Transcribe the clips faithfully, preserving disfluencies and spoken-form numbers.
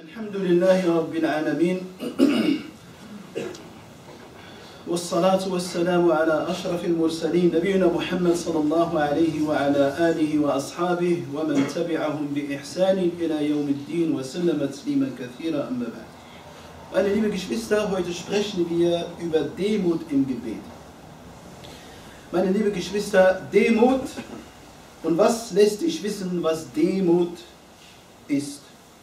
الحمد لله رب العالمين والصلاة والسلام على أشرف المرسلين نبينا محمد صلى الله عليه وعلى آله وأصحابه ومن تبعهم بإحسان إلى يوم الدين وسلم تسليما كثيرا أما بعد. Meine liebe Geschwister, heute sprechen wir über Demut im Gebet. Meine liebe Geschwister, Demut, und was lässt dich wissen, was Demut ist?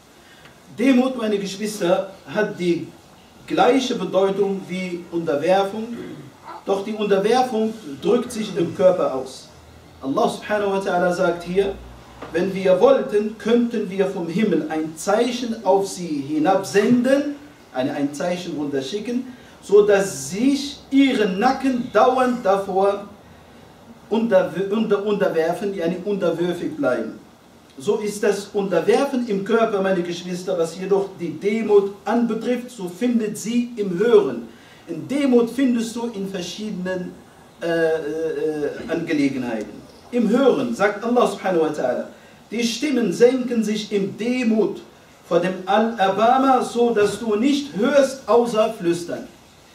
Demut, meine Geschwister, hat die gleiche Bedeutung wie Unterwerfung, doch die Unterwerfung drückt sich im Körper aus. Allah subhanahu wa ta'ala sagt hier, wenn wir wollten, könnten wir vom Himmel ein Zeichen auf sie hinabsenden, eine, ein Zeichen runterschicken, so dass sich ihre Nacken dauernd davor unter, unter, unterwerfen, yani unterwürfig bleiben. So ist das Unterwerfen im Körper, meine Geschwister, was jedoch die Demut anbetrifft, so findet sie im Hören. In Demut findest du in verschiedenen äh, äh, Angelegenheiten. Im Hören, sagt Allah subhanahu wa ta'ala, die Stimmen senken sich im Demut vor dem Al-Abama, so dass du nicht hörst, außer flüstern.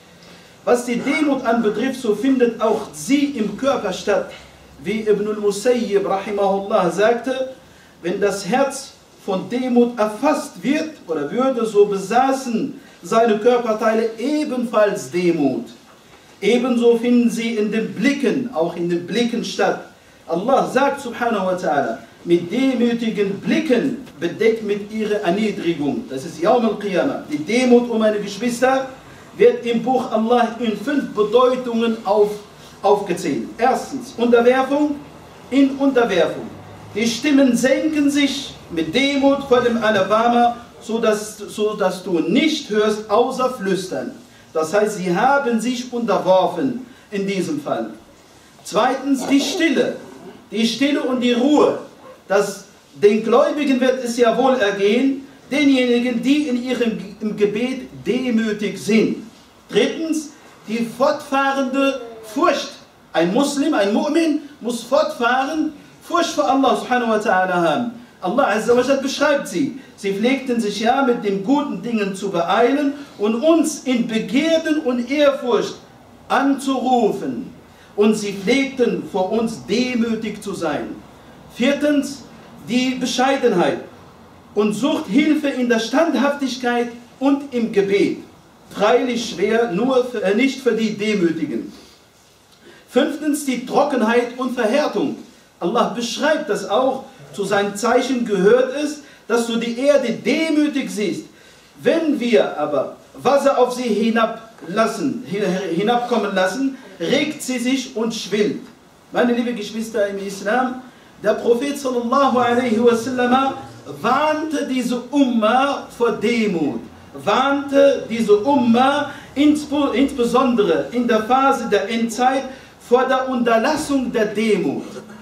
Was die Demut anbetrifft, so findet auch sie im Körper statt. Wie Ibn al-Musayyib rahimahullah sagte, wenn das Herz von Demut erfasst wird oder würde, so besaßen seine Körperteile ebenfalls Demut. Ebenso finden sie in den Blicken, auch in den Blicken statt. Allah sagt subhanahu wa ta'ala, mit demütigen Blicken bedeckt mit ihrer Erniedrigung. Das ist Yawm al-Qiyamah. Die Demut, um meine Geschwister, wird im Buch Allah in fünf Bedeutungen auf, aufgezählt. Erstens, Unterwerfung in Unterwerfung. Die Stimmen senken sich mit Demut vor dem Alabama, so dass, so dass du nicht hörst, außer flüstern. Das heißt, sie haben sich unterworfen in diesem Fall. Zweitens, die Stille. Die Stille und die Ruhe. Das, den Gläubigen wird es ja wohl ergehen, denjenigen, die in ihrem im Gebet demütig sind. Drittens, die fortfahrende Furcht. Ein Muslim, ein Mu'min muss fortfahren, Furcht vor Allah subhanahu wa ta'ala haben. Allah azza wa jal beschreibt sie. Sie pflegten sich ja mit den guten Dingen zu beeilen und uns in Begierden und Ehrfurcht anzurufen. Und sie pflegten vor uns demütig zu sein. Viertens, die Bescheidenheit und sucht Hilfe in der Standhaftigkeit und im Gebet. Freilich schwer, nur für, äh, nicht für die Demütigen. Fünftens, die Trockenheit und Verhärtung. Allah beschreibt das auch, zu seinem Zeichen gehört es, dass du die Erde demütig siehst. Wenn wir aber Wasser auf sie hinablassen, hinabkommen lassen, regt sie sich und schwillt. Meine lieben Geschwister im Islam, der Prophet sallallahu alaihi wasallam warnte diese Umma vor Demut, warnte diese Umma insbesondere in der Phase der Endzeit vor der Unterlassung der Demut.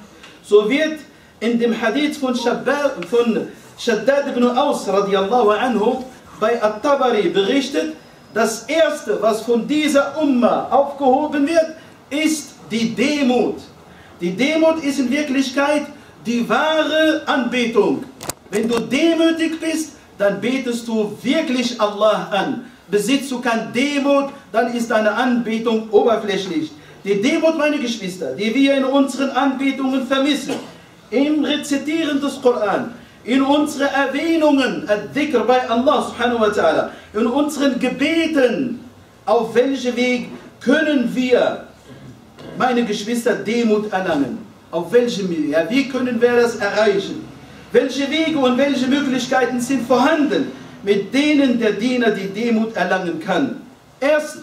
So wird in dem Hadith von Shaddad, von Shaddad ibn Aus radiallahu anhu bei At-Tabari berichtet, das erste, was von dieser Umma aufgehoben wird, ist die Demut. Die Demut ist in Wirklichkeit die wahre Anbetung. Wenn du demütig bist, dann betest du wirklich Allah an. Besitzt du keine Demut, dann ist deine Anbetung oberflächlich. Die Demut, meine Geschwister, die wir in unseren Anbetungen vermissen, im Rezitieren des Koran, in unseren Erwähnungen, Ad-Dhikr bei Allah subhanahu wa ta'ala, in unseren Gebeten, auf welchem Weg können wir, meine Geschwister, Demut erlangen? Auf welchem Weg? Ja, wie können wir das erreichen? Welche Wege und welche Möglichkeiten sind vorhanden, mit denen der Diener die Demut erlangen kann? Erstens,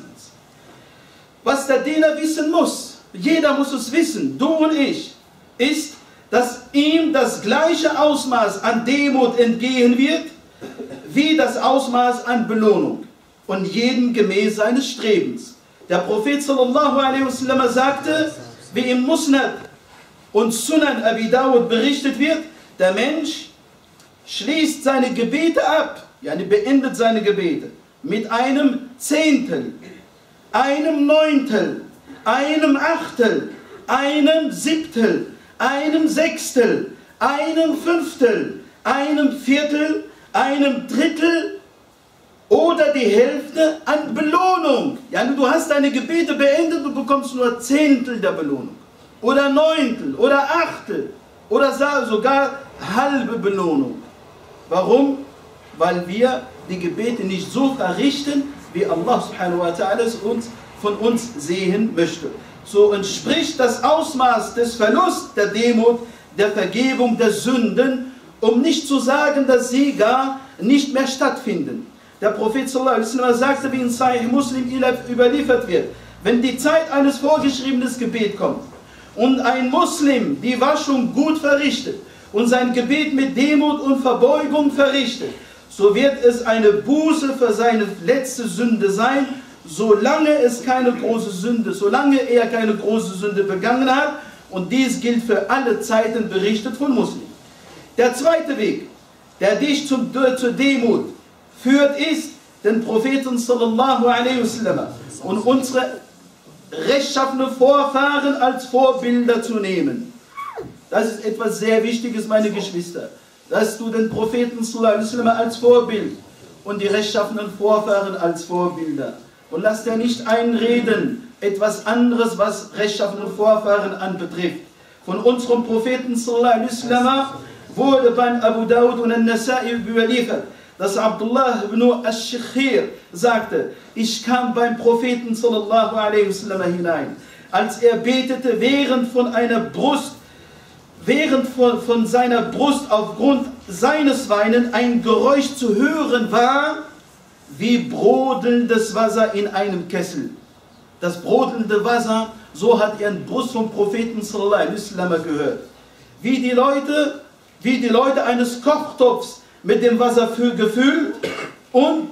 was der Diener wissen muss, jeder muss es wissen, du und ich, ist, dass ihm das gleiche Ausmaß an Demut entgehen wird, wie das Ausmaß an Belohnung und jedem gemäß seines Strebens. Der Prophet sallallahu alaihi wasallam sagte, wie im Musnad und Sunan Abi Dawud berichtet wird, der Mensch schließt seine Gebete ab, yani beendet seine Gebete, mit einem Zehntel, einem Neuntel, einem Achtel, einem Siebtel, einem Sechstel, einem Fünftel, einem Viertel, einem Drittel oder die Hälfte an Belohnung. Ja, du hast deine Gebete beendet und bekommst nur Zehntel der Belohnung. Oder Neuntel oder Achtel oder sogar halbe Belohnung. Warum? Weil wir die Gebete nicht so verrichten, wie Allah subhanahu wa ta'ala es uns, von uns sehen möchte. So entspricht das Ausmaß des Verlusts der Demut, der Vergebung der Sünden, um nicht zu sagen, dass sie gar nicht mehr stattfinden. Der Prophet sallallahu alaihi wasallam sagte, wie in Sahih Muslim überliefert wird, wenn die Zeit eines vorgeschriebenen Gebets kommt und ein Muslim die Waschung gut verrichtet und sein Gebet mit Demut und Verbeugung verrichtet, so wird es eine Buße für seine letzte Sünde sein, solange es keine große Sünde, solange er keine große Sünde begangen hat, und dies gilt für alle Zeiten, berichtet von Muslimen. Der zweite Weg, der dich zum, zur Demut führt, ist, den Propheten sallallahu alaihi wasallam und unsere rechtschaffenen Vorfahren als Vorbilder zu nehmen. Das ist etwas sehr Wichtiges, meine Geschwister, dass du den Propheten sallallahu alaihi wasallam als Vorbild und die rechtschaffenen Vorfahren als Vorbilder. Und lass dir nicht einreden, etwas anderes, was rechtschaffene Vorfahren anbetrifft. Von unserem Propheten sallallahu alaihi wasallam wurde beim Abu Dawud und An-Nasa'i überliefert, dass Abdullah ibn al-Shikhir sagte, ich kam beim Propheten sallallahu alaihi wasallam hinein, als er betete, während von einer Brust, während von, von seiner Brust aufgrund seines Weinen ein Geräusch zu hören war, wie brodelndes Wasser in einem Kessel. Das brodelnde Wasser, so hat er in Brust vom Propheten sallallahu alaihi wasallam gehört. Wie die Leute, wie die Leute eines Kochtopfs mit dem Wasser gefüllt und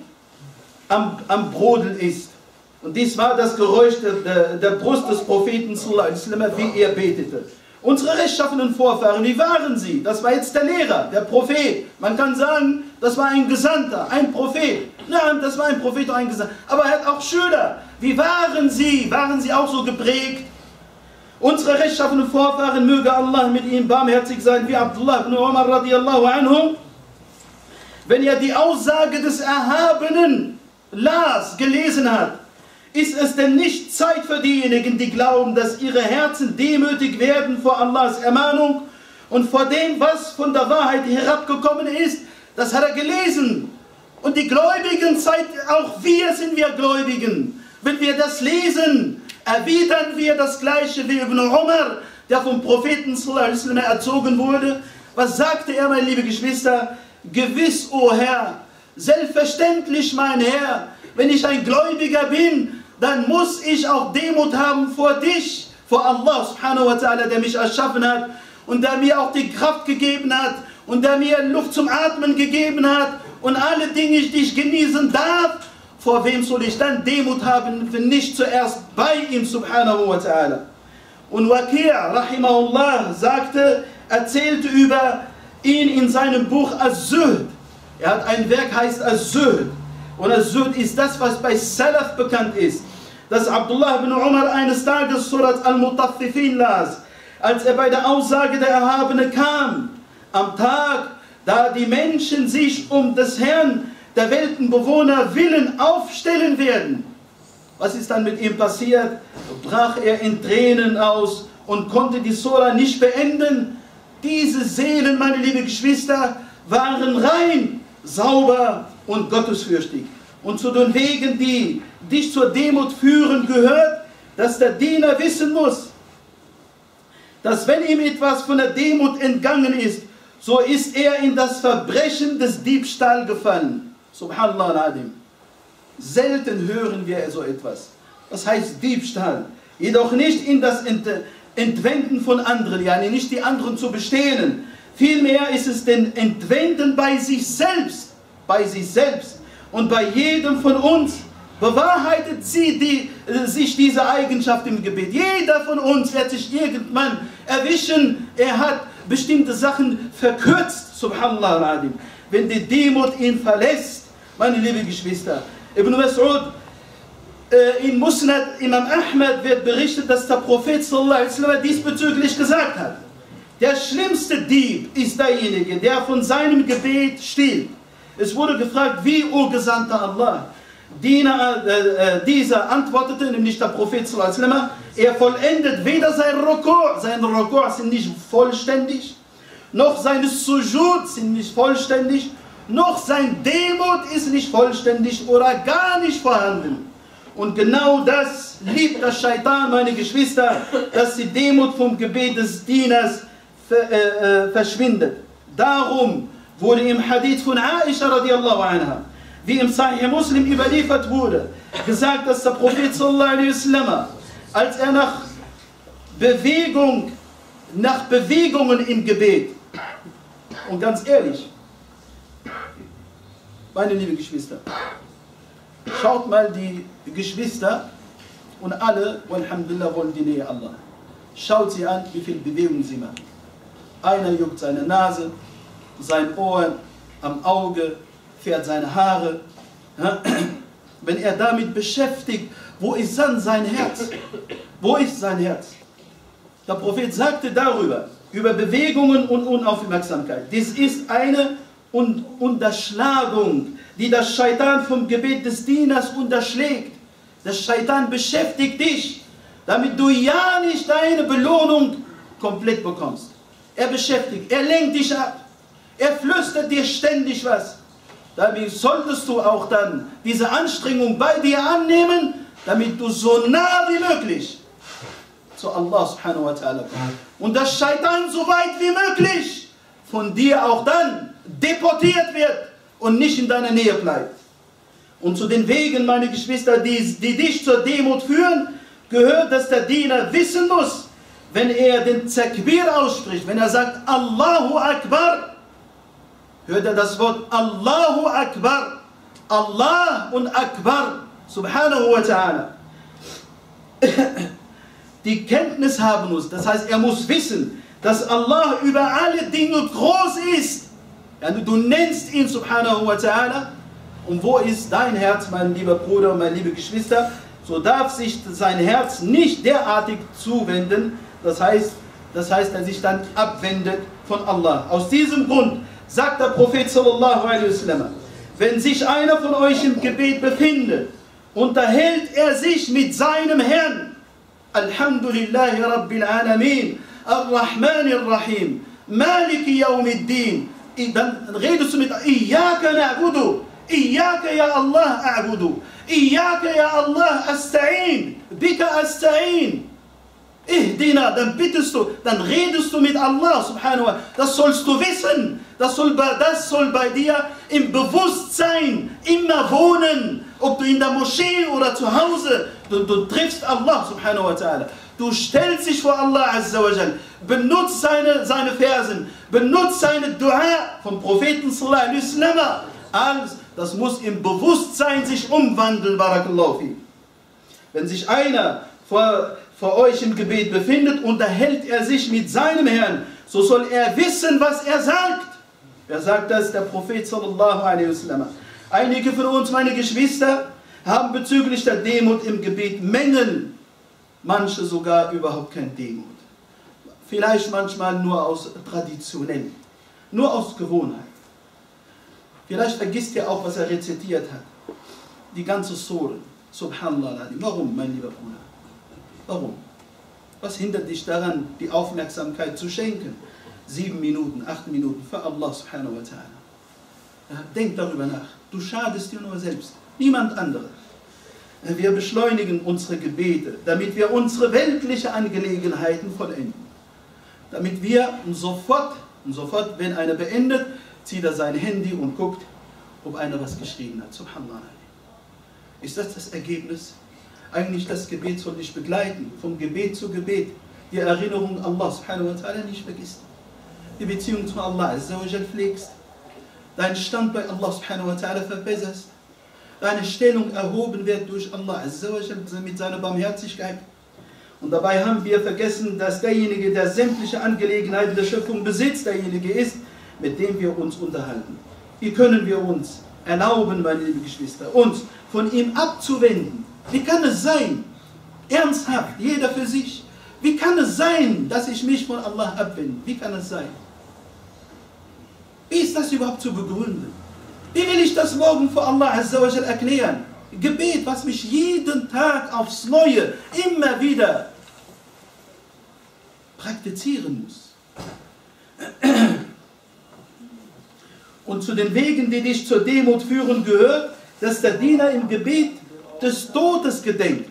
am, am Brodeln ist. Und dies war das Geräusch der, der, der Brust des Propheten sallallahu alaihi wasallam, wie er betete. Unsere rechtschaffenen Vorfahren, wie waren sie? Das war jetzt der Lehrer, der Prophet. Man kann sagen, das war ein Gesandter, ein Prophet. Nein, das war ein Prophet und ein Gesandter. Aber er hat auch Schüler. Wie waren sie? Waren sie auch so geprägt? Unsere rechtschaffenen Vorfahren, möge Allah mit ihnen barmherzig sein, wie Abdullah ibn Umar radiallahu anhu. Wenn er die Aussage des Erhabenen las, gelesen hat, ist es denn nicht Zeit für diejenigen, die glauben, dass ihre Herzen demütig werden vor Allahs Ermahnung und vor dem, was von der Wahrheit herabgekommen ist? Das hat er gelesen. Und die Gläubigen, auch wir sind wir Gläubigen. Wenn wir das lesen, erwidern wir das Gleiche wie Ibn Umar, der vom Propheten sallallahu alaihi wasallam erzogen wurde. Was sagte er, meine liebe Geschwister? Gewiss, o Herr, selbstverständlich, mein Herr, wenn ich ein Gläubiger bin, dann muss ich auch Demut haben vor dich, vor Allah subhanahu wa ta'ala, der mich erschaffen hat und der mir auch die Kraft gegeben hat und der mir Luft zum Atmen gegeben hat und alle Dinge, die ich genießen darf. Vor wem soll ich dann Demut haben, wenn nicht zuerst bei ihm subhanahu wa ta'ala? Und Waqi' rahimahullah sagte, erzählte über ihn in seinem Buch Az-Zuhd. Er hat ein Werk, heißt Az-Zuhd. Und Az-Zuhd ist das, was bei Salaf bekannt ist. Dass Abdullah ibn Umar eines Tages Surat Al-Mutaffifin las, als er bei der Aussage der Erhabene kam, am Tag, da die Menschen sich um des Herrn, der Weltenbewohner willen aufstellen werden. Was ist dann mit ihm passiert? Brach er in Tränen aus und konnte die Surah nicht beenden. Diese Seelen, meine liebe Geschwister, waren rein, sauber und gottesfürchtig. Und zu den Wegen, die dich zur Demut führen, gehört, dass der Diener wissen muss, dass wenn ihm etwas von der Demut entgangen ist, so ist er in das Verbrechen des Diebstahls gefallen. Subhanallah al-Adim. Selten hören wir so etwas. Das heißt Diebstahl. Jedoch nicht in das Ent Entwenden von anderen, ja nicht die anderen zu bestehlen. Vielmehr ist es den Entwenden bei sich selbst, bei sich selbst. Und bei jedem von uns bewahrheitet sie die, äh, sich diese Eigenschaft im Gebet. Jeder von uns wird sich irgendwann erwischen, er hat bestimmte Sachen verkürzt, subhanallah al-Adim. Wenn die Demut ihn verlässt, meine liebe Geschwister. Ibn Mas'ud, äh, in Musnad Imam Ahmad wird berichtet, dass der Prophet sallallahu alaihi wasallam diesbezüglich gesagt hat: Der schlimmste Dieb ist derjenige, der von seinem Gebet stiehlt. Es wurde gefragt, wie, o Gesandter Allah? Diener, äh, äh, dieser antwortete, nämlich der Prophet sallallahu alaihi wasallam, er vollendet weder sein Ruku', seine Ruku' sind nicht vollständig, noch seine Sujud sind nicht vollständig, noch sein Demut ist nicht vollständig oder gar nicht vorhanden. Und genau das liebt der Scheitan, meine Geschwister, dass die Demut vom Gebet des Dieners ver, äh, äh, verschwindet. Darum wurde im Hadith von Aisha radiallahu anha, wie im Sahih Muslim überliefert wurde, gesagt, dass der Prophet sallallahu alaihi wasallam, als er nach Bewegung, nach Bewegungen im Gebet, und ganz ehrlich, meine lieben Geschwister, schaut mal die Geschwister und alle, alhamdulillah, wollen die Nähe Allah. Schaut sie an, wie viel Bewegung sie machen. Einer juckt seine Nase, sein Ohr am Auge, fährt seine Haare. Wenn er damit beschäftigt, wo ist dann sein Herz? Wo ist sein Herz? Der Prophet sagte darüber, über Bewegungen und Unaufmerksamkeit. Dies ist eine Unterschlagung, die das Scheitan vom Gebet des Dieners unterschlägt. Der Scheitan beschäftigt dich, damit du ja nicht deine Belohnung komplett bekommst. Er beschäftigt, er lenkt dich ab, er flüstert dir ständig was. Damit solltest du auch dann diese Anstrengung bei dir annehmen, damit du so nah wie möglich zu Allah subhanahu wa ta'ala kommst. Und das Scheitan so weit wie möglich von dir auch dann deportiert wird und nicht in deiner Nähe bleibt. Und zu den Wegen, meine Geschwister, die, die dich zur Demut führen, gehört, dass der Diener wissen muss, wenn er den Takbir ausspricht, wenn er sagt Allahu Akbar, hört er das Wort Allahu Akbar, Allah und Akbar, subhanahu wa ta'ala. Die Kenntnis haben muss, das heißt, er muss wissen, dass Allah über alle Dinge groß ist. Ja, du nennst ihn subhanahu wa ta'ala. Und wo ist dein Herz, mein lieber Bruder und meine liebe Geschwister? So darf sich sein Herz nicht derartig zuwenden, das heißt, das heißt, er sich dann abwendet von Allah. Aus diesem Grund sagt der Prophet sallallahu alaihi wasallam, wenn sich einer von euch im Gebet befindet, unterhält er sich mit seinem Herrn. Alhamdulillahi Rabbil Alamin, Ar-Rahman Ar-Rahim, Maliki Yawmiddin. Dann redest du mit Iyaka na'budu, Iyaka ya Allah a'budu, Iyaka ya Allah asta'in, Bika asta'in. Ihdina, dann bittest du, dann redest du mit Allah subhanahu wa ta'ala. Das sollst du wissen. Das soll, das soll bei dir im Bewusstsein immer wohnen. Ob du in der Moschee oder zu Hause, du, du triffst Allah subhanahu wa ta'ala. Du stellst dich vor Allah azza wa jal. Benutzt seine, seine Versen. Benutzt seine Dua vom Propheten sallallahu alaihi wasallam. Alles, das muss im Bewusstsein sich umwandeln, barakallahu fi. Wenn sich einer vor vor euch im Gebet befindet, unterhält er sich mit seinem Herrn, so soll er wissen, was er sagt. Wer sagt das? Der Prophet sallallahu alaihi wasallam. Einige von uns, meine Geschwister, haben bezüglich der Demut im Gebet Mängel, manche sogar überhaupt keine Demut. Vielleicht manchmal nur aus traditionell, nur aus Gewohnheit. Vielleicht vergisst ihr auch, was er rezitiert hat. Die ganze Sure. Subhanallah. Warum, mein lieber Bruder? Warum? Was hindert dich daran, die Aufmerksamkeit zu schenken? Sieben Minuten, acht Minuten für Allah subhanahu wa ta'ala. Denk darüber nach. Du schadest dir nur selbst, niemand anderes. Wir beschleunigen unsere Gebete, damit wir unsere weltlichen Angelegenheiten vollenden. Damit wir sofort, sofort, wenn einer beendet, zieht er sein Handy und guckt, ob einer was geschrieben hat. Subhanallah. Ist das das Ergebnis? Eigentlich das Gebet soll dich begleiten, vom Gebet zu Gebet. Die Erinnerung an Allah subhanahu wa ta'ala nicht vergisst. Die Beziehung zu Allah azza wa jal pflegst. Deinen Stand bei Allah subhanahu wa ta'ala verbesserst. Deine Stellung erhoben wird durch Allah azza wa jal mit seiner Barmherzigkeit. Und dabei haben wir vergessen, dass derjenige, der sämtliche Angelegenheiten der Schöpfung besitzt, derjenige ist, mit dem wir uns unterhalten. Wie können wir uns erlauben, meine lieben Geschwister, uns von ihm abzuwenden? Wie kann es sein, ernsthaft, jeder für sich, wie kann es sein, dass ich mich von Allah abwende? Wie kann es sein? Wie ist das überhaupt zu begründen? Wie will ich das morgen vor Allah Azza wa Jal erklären? Gebet, was mich jeden Tag aufs Neue immer wieder praktizieren muss. Und zu den Wegen, die dich zur Demut führen, gehört, dass der Diener im Gebet des Todes gedenkt.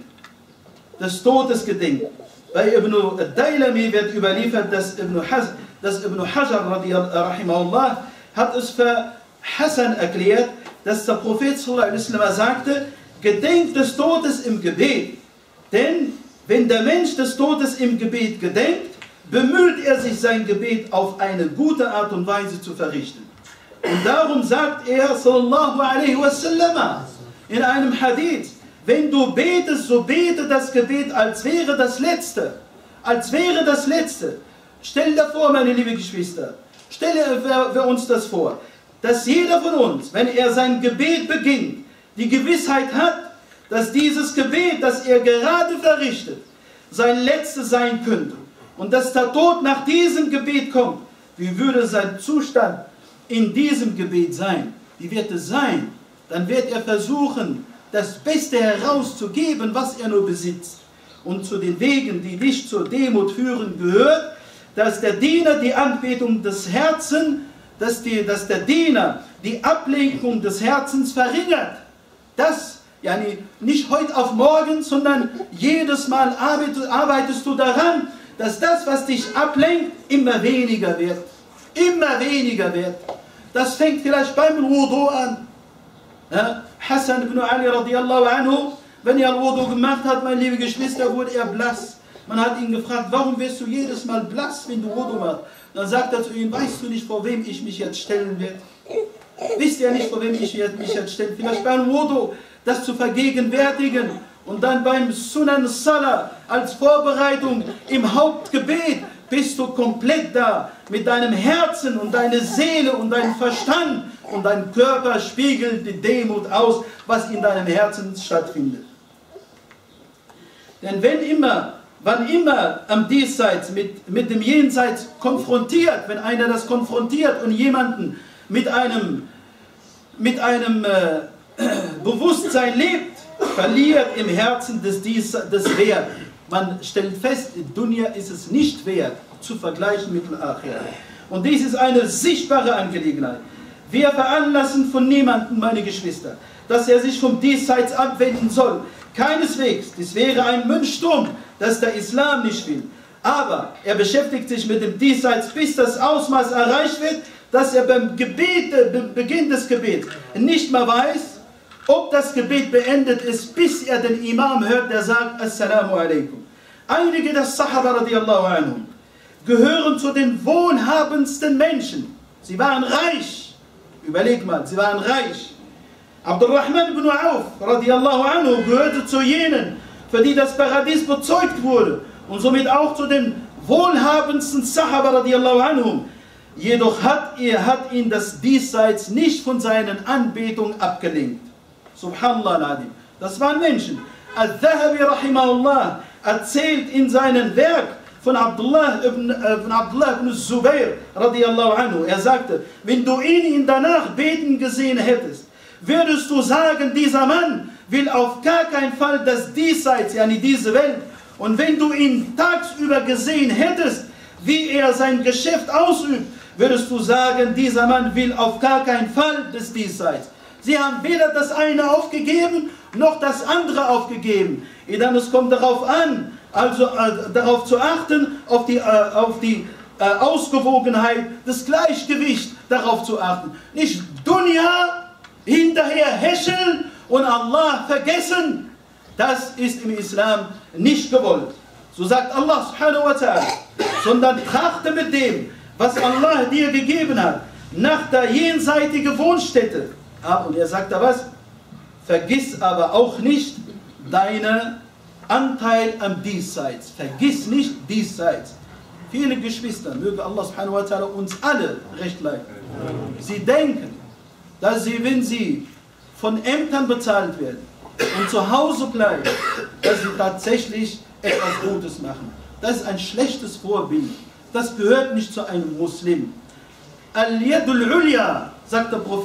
Des Todes gedenkt. Bei Ibn al-Dailami wird überliefert, dass Ibn, Haz, dass Ibn Hajar rahimahullah hat es für Hassan erklärt, dass der Prophet sallallahu alaihi wasallam sagte, gedenkt des Todes im Gebet. Denn wenn der Mensch des Todes im Gebet gedenkt, bemüht er sich, sein Gebet auf eine gute Art und Weise zu verrichten. Und darum sagt er, sallallahu alaihi wasallam, in einem Hadith, wenn du betest, so bete das Gebet, als wäre das Letzte. Als wäre das Letzte. Stell dir vor, meine lieben Geschwister, stelle wir uns das vor, dass jeder von uns, wenn er sein Gebet beginnt, die Gewissheit hat, dass dieses Gebet, das er gerade verrichtet, sein letztes sein könnte. Und dass der Tod nach diesem Gebet kommt. Wie würde sein Zustand in diesem Gebet sein? Wie wird es sein? Dann wird er versuchen, das Beste herauszugeben, was er nur besitzt. Und zu den Wegen, die dich zur Demut führen, gehört, dass der Diener die Anbetung des Herzens, dass, die, dass der Diener die Ablenkung des Herzens verringert. Das, ja nicht heute auf morgen, sondern jedes Mal arbeitest, arbeitest du daran, dass das, was dich ablenkt, immer weniger wird. Immer weniger wird. Das fängt vielleicht beim Wudu an. Ja? Hassan ibn Ali radiallahu anhu, wenn er Wudu gemacht hat, meine liebe Geschwister, wurde er blass. Man hat ihn gefragt, warum wirst du jedes Mal blass, wenn du Wudu machst? Dann sagt er zu ihm, weißt du nicht, vor wem ich mich jetzt stellen werde? Wisst ihr nicht, vor wem ich mich jetzt stellen? Vielleicht beim Wudu, das zu vergegenwärtigen. Und dann beim Sunan Salah als Vorbereitung im Hauptgebet bist du komplett da. Mit deinem Herzen und deiner Seele und deinem Verstand und dein Körper spiegelt die Demut aus, was in deinem Herzen stattfindet. Denn wenn immer, wann immer am Diesseits mit, mit dem Jenseits konfrontiert, wenn einer das konfrontiert und jemanden mit einem, mit einem äh, Bewusstsein lebt, verliert im Herzen des, Dies, des Wert. Man stellt fest, in Dunya ist es nicht wert, zu vergleichen mit Al-Akhirah. Und dies ist eine sichtbare Angelegenheit. Wir veranlassen von niemandem, meine Geschwister, dass er sich vom Diesseits abwenden soll. Keineswegs, dies wäre ein Mönchstum, das der Islam nicht will. Aber er beschäftigt sich mit dem Diesseits, bis das Ausmaß erreicht wird, dass er beim Gebet, beim Beginn des Gebets nicht mehr weiß, ob das Gebet beendet ist, bis er den Imam hört, der sagt, Assalamu alaikum. Einige der Sahaba radiallahu anhum gehören zu den wohlhabendsten Menschen. Sie waren reich. Überleg mal, sie waren reich. Abdurrahman ibn Auf radiallahu anhu gehörte zu jenen, für die das Paradies bezeugt wurde. Und somit auch zu den wohlhabendsten Sahaba radiallahu anhum. Jedoch hat, er, hat ihn das Diesseits nicht von seinen Anbetungen abgelenkt. Subhanallah al-Adim. Das waren Menschen. Al-Dhahabi rahimahullah erzählt in seinem Werk von Abdullah ibn, äh, von Abdullah ibn Zubair radiallahu anhu. Er sagte, wenn du ihn in der Nacht beten gesehen hättest, würdest du sagen, dieser Mann will auf gar keinen Fall das Diesseits, yani diese Welt. Und wenn du ihn tagsüber gesehen hättest, wie er sein Geschäft ausübt, würdest du sagen, dieser Mann will auf gar keinen Fall das Diesseits. Sie haben weder das eine aufgegeben, noch das andere aufgegeben. Dann es kommt darauf an, also äh, darauf zu achten, auf die, äh, auf die äh, Ausgewogenheit, das Gleichgewicht darauf zu achten. Nicht Dunya hinterher häscheln und Allah vergessen. Das ist im Islam nicht gewollt. So sagt Allah subhanahu wa ta'ala. Sondern trachte mit dem, was Allah dir gegeben hat, nach der jenseitigen Wohnstätte. Ah, und er sagt da was? Vergiss aber auch nicht deinen Anteil am Diesseits. Vergiss nicht Diesseits. Viele Geschwister, möge Allah subhanahu wa ta'ala uns alle recht leiten. Sie denken, dass sie, wenn sie von Ämtern bezahlt werden und zu Hause bleiben, dass sie tatsächlich etwas Gutes machen. Das ist ein schlechtes Vorbild. Das gehört nicht zu einem Muslim. Al-Yadul Ulya, sagt der Prophet,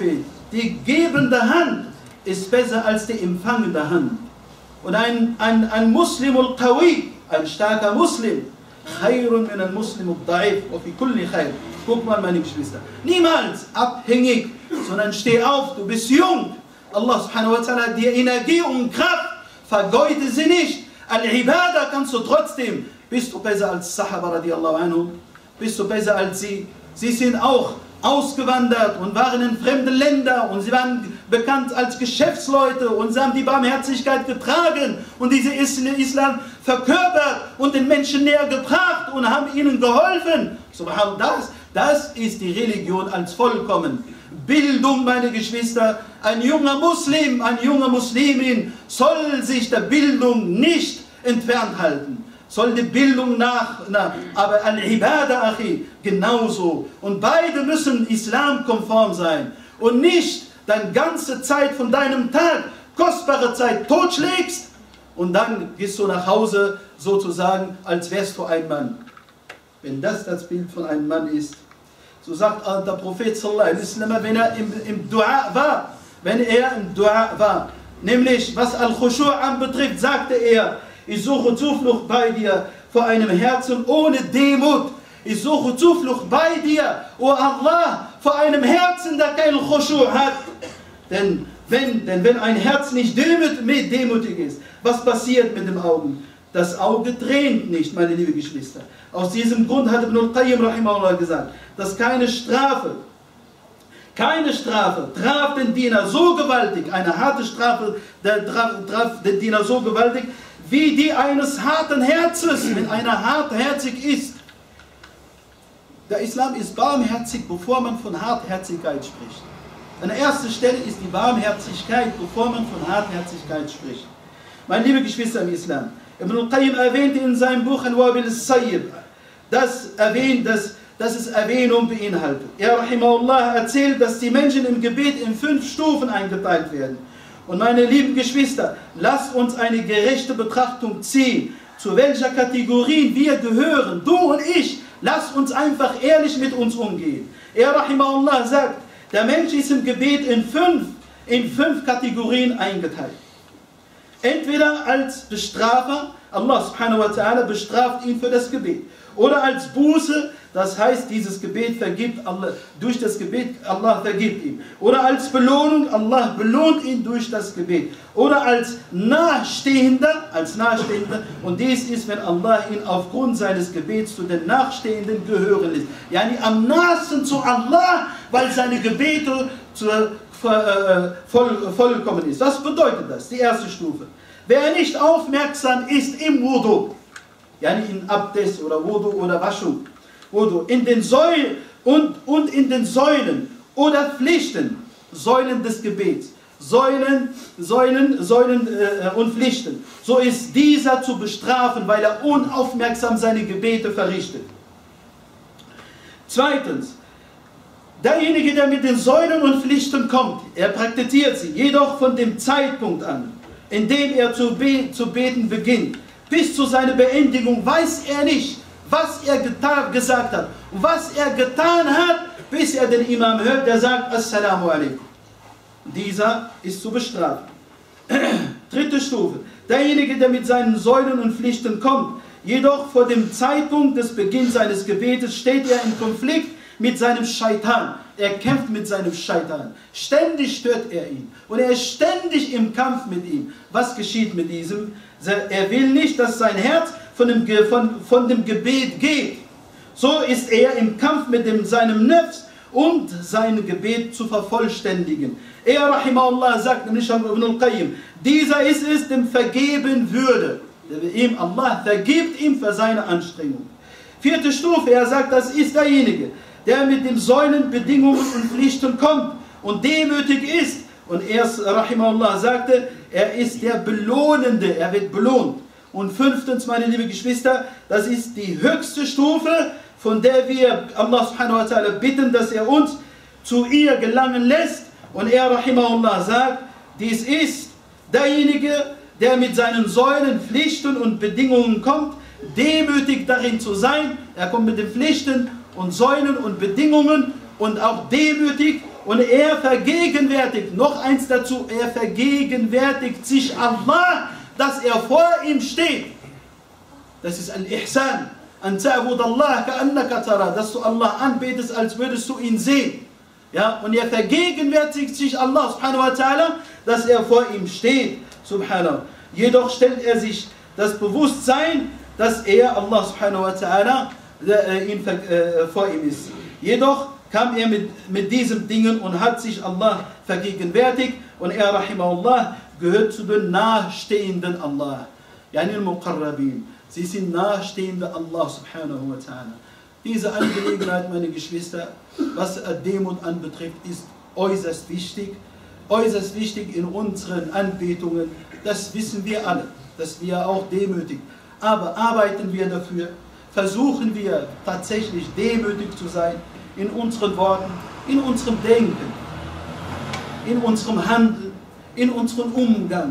die gebende Hand ist besser als die empfangende Hand. Und ein, ein, ein Muslim al-Qawi, ein starker Muslim, khairun min al-Muslim al-Da'if, wa fi kulli khair. Guck mal, meine Geschwister, niemals abhängig, sondern steh auf, du bist jung. Allah subhanahu wa ta'ala hat dir Energie und Kraft, vergeude sie nicht. Al-Ibadah kannst du trotzdem. Bist du besser als Sahaba radiallahu anhu? Bist du besser als sie? Sie sind auch ausgewandert und waren in fremde Länder und sie waren bekannt als Geschäftsleute und sie haben die Barmherzigkeit getragen und diese Islam verkörpert und den Menschen näher gebracht und haben ihnen geholfen. Subhanallah, das, das ist die Religion als vollkommen. Bildung, meine Geschwister, ein junger Muslim, eine junge Muslimin soll sich der Bildung nicht entfernt halten. Soll die Bildung nach, nach aber Al-Ibadah, Achi, genauso. Und beide müssen islamkonform sein. Und nicht deine ganze Zeit von deinem Tag, kostbare Zeit, totschlägst und dann gehst du nach Hause sozusagen, als wärst du ein Mann. Wenn das das Bild von einem Mann ist, so sagt der Prophet sallallahu alaihi wasallam, wenn er im, im Dua war, wenn er im Dua war, nämlich was Al-Khushu' anbetrifft, sagte er, ich suche Zuflucht bei dir vor einem Herzen ohne Demut. Ich suche Zuflucht bei dir, o Allah, vor einem Herzen, der kein Khushu' hat. Denn wenn, denn wenn ein Herz nicht demutig ist, was passiert mit dem Augen? Das Auge tränt nicht, meine lieben Geschwister. Aus diesem Grund hat Ibn al-Qayyim rahimahullah gesagt, dass keine Strafe, keine Strafe traf den Diener so gewaltig, eine harte Strafe traf den Diener so gewaltig, wie die eines harten Herzens, wenn einer hartherzig ist. Der Islam ist barmherzig, bevor man von Hartherzigkeit spricht. An erster Stelle ist die Barmherzigkeit, bevor man von Hartherzigkeit spricht. Meine liebe Geschwister im Islam, Ibn al-Qayyim erwähnte in seinem Buch Al-Wabil al-Sayyib, das erwähnt, dass, dass es Erwähnung beinhaltet. Er rahimahullah erzählt, dass die Menschen im Gebet in fünf Stufen eingeteilt werden. Und meine lieben Geschwister, lasst uns eine gerechte Betrachtung ziehen, zu welcher Kategorie wir gehören, du und ich. Lasst uns einfach ehrlich mit uns umgehen. Er rahimahullah sagt, der Mensch ist im Gebet in fünf, in fünf Kategorien eingeteilt. Entweder als Bestrafer, Allah subhanahu wa ta'ala bestraft ihn für das Gebet. Oder als Buße, das heißt, dieses Gebet vergibt Allah, durch das Gebet, Allah vergibt ihm. Oder als Belohnung, Allah belohnt ihn durch das Gebet. Oder als Nahestehender, als Nahestehender, und dies ist, wenn Allah ihn aufgrund seines Gebets zu den Nachstehenden gehören lässt. Yani am nahesten zu Allah, weil seine Gebete zur, äh, voll, vollkommen ist. Was bedeutet das? Die erste Stufe. Wer nicht aufmerksam ist im Wudu, yani in Abdes oder Wudu oder Waschung, Wudu, in den Säulen und, und in den Säulen oder Pflichten, Säulen des Gebets, Säulen, Säulen, Säulen äh, und Pflichten, so ist dieser zu bestrafen, weil er unaufmerksam seine Gebete verrichtet. Zweitens, derjenige, der mit den Säulen und Pflichten kommt, er praktiziert sie, jedoch von dem Zeitpunkt an, in dem er zu, be zu beten beginnt, bis zu seiner Beendigung weiß er nicht, was er getan, gesagt hat und was er getan hat, bis er den Imam hört, der sagt Assalamu alaikum. Dieser ist zu bestrafen. Dritte Stufe. Derjenige, der mit seinen Säulen und Pflichten kommt, jedoch vor dem Zeitpunkt des Beginns seines Gebetes steht er in Konflikt mit seinem Scheitan. Er kämpft mit seinem Scheitan. Ständig stört er ihn. Und er ist ständig im Kampf mit ihm. Was geschieht mit diesem? Er will nicht, dass sein Herz von dem, von, von dem Gebet geht. So ist er im Kampf mit dem, seinem Nefs und sein Gebet zu vervollständigen. Er, rahimahullah, sagt nämlich Ibn al-Qayyim, dieser ist es, dem vergeben würde. Ihm, Allah vergibt ihm für seine Anstrengung. Vierte Stufe, er sagt, das ist derjenige, der mit den Säulen, Bedingungen und Pflichten kommt und demütig ist. Und er, rahimahullah, sagte, er ist der Belohnende, er wird belohnt. Und fünftens, meine lieben Geschwister, das ist die höchste Stufe, von der wir Allah subhanahu wa ta'ala bitten, dass er uns zu ihr gelangen lässt. Und er, rahimahullah, sagt, dies ist derjenige, der mit seinen Säulen, Pflichten und Bedingungen kommt, demütig darin zu sein. Er kommt mit den Pflichten und Säulen und Bedingungen und auch demütig Und er vergegenwärtigt, noch eins dazu, er vergegenwärtigt sich Allah, dass er vor ihm steht. Das ist Al-Ihsan. An ta'bud Allah ka'annaka tara, dass du Allah anbetest, als würdest du ihn sehen. Ja, und er vergegenwärtigt sich Allah subhanahu wa ta'ala, dass er vor ihm steht. Subhanahu. Jedoch stellt er sich das Bewusstsein, dass er, Allah subhanahu wa ta'ala, äh, ihn, äh, vor ihm ist. Jedoch kam er mit, mit diesen Dingen und hat sich Allah vergegenwärtigt und er, rahimahullah, gehört zu den Nahestehenden Allah. Yani al-Muqarrabin. Sie sind Nahestehende Allah subhanahu wa ta'ala. Diese Angelegenheit, meine Geschwister, was Demut anbetrifft, ist äußerst wichtig. Äußerst wichtig in unseren Anbetungen. Das wissen wir alle, dass wir auch demütig. Aber arbeiten wir dafür, versuchen wir tatsächlich demütig zu sein in unseren Worten, in unserem Denken, in unserem Handeln, in unserem Umgang.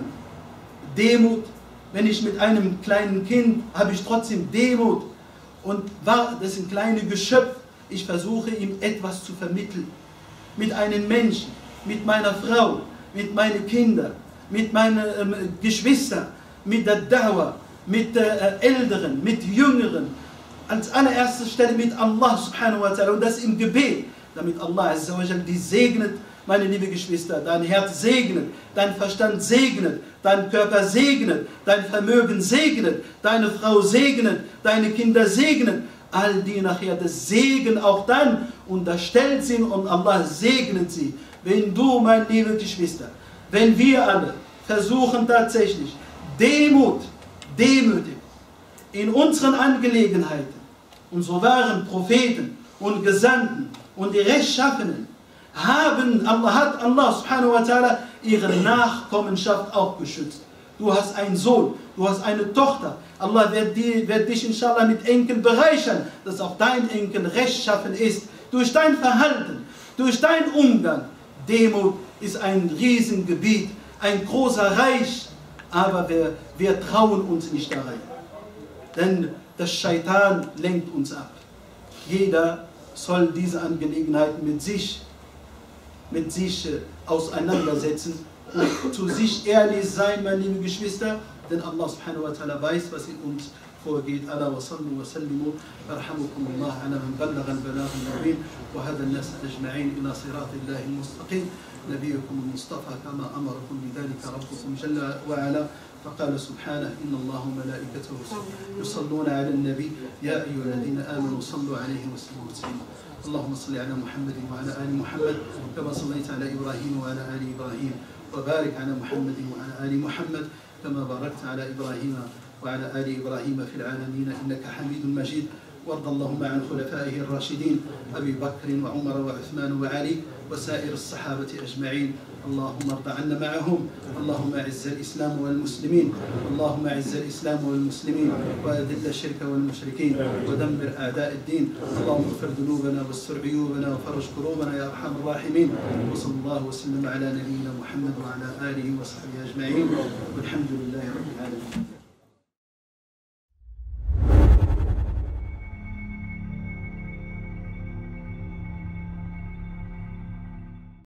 Demut, wenn ich mit einem kleinen Kind, habe ich trotzdem Demut. Und war das ein kleines Geschöpf, ich versuche ihm etwas zu vermitteln. Mit einem Menschen, mit meiner Frau, mit meinen Kindern, mit meinen ähm, Geschwistern, mit der Dauer, mit äh, Älteren, mit Jüngeren. Als allererster Stelle mit Allah subhanahu wa ta'ala und das im Gebet, damit Allah azza wa jal die segnet, meine liebe Geschwister, dein Herz segnet, dein Verstand segnet, dein Körper segnet, dein Vermögen segnet, deine Frau segnet, deine Kinder segnet, all die nachher das Segen auch dann unterstellt sind und Allah segnet sie. Wenn du, meine liebe Geschwister, wenn wir alle versuchen tatsächlich Demut, demütig in unseren Angelegenheiten, unsere wahren Propheten und Gesandten und die Rechtschaffenen haben, Allah hat Allah subhanahu wa ta'ala ihre Nachkommenschaft auch geschützt. Du hast einen Sohn, du hast eine Tochter. Allah wird, die, wird dich inshallah mit Enkeln bereichern, dass auch dein Enkel rechtschaffen ist. Durch dein Verhalten, durch deinen Umgang. Demut ist ein Riesengebiet, ein großer Reich, aber wir, wir trauen uns nicht da rein. Denn das Scheitan lenkt uns ab. Jeder soll diese Angelegenheiten mit sich, mit sich auseinandersetzen und zu sich ehrlich sein, meine lieben Geschwister, denn Allah subhanahu wa ta'ala weiß, was in uns vorgeht. Ala wa sallu wa sallimu, arhamukum Allah, ala man ballagha al-balagh al-mubin, wa hada an-nas ajma'in ila sirati Allahi al-mustaqim, nabiyukum al-Mustafa kama amarakum bidhalika rabbukum jalla wa ala. فقال سبحانه إن الله وملائكته يصلون على النبي يا أيها الذين آمنوا صلوا عليه وسلموا تسليما اللهم صل على محمد وعلى آل محمد كما صليت على إبراهيم وعلى آل إبراهيم وبارك على محمد وعلى آل محمد كما باركت على إبراهيم وعلى آل إبراهيم في العالمين إنك حميد مجيد وارض اللهم عن خلفائه الراشدين أبي بكر وعمر وعثمان وعلي وسائر الصحابة أجمعين اللهم ارض عنا معهم اللهم اعز الإسلام والمسلمين اللهم اعز الإسلام والمسلمين وأذل الشرك والمشركين ودمر أعداء الدين اللهم اغفر ذنوبنا واستر عيوبنا وفرج كروبنا يا أرحم الراحمين وصلى الله وسلم على نبينا محمد وعلى آله وصحبه أجمعين والحمد لله رب العالمين.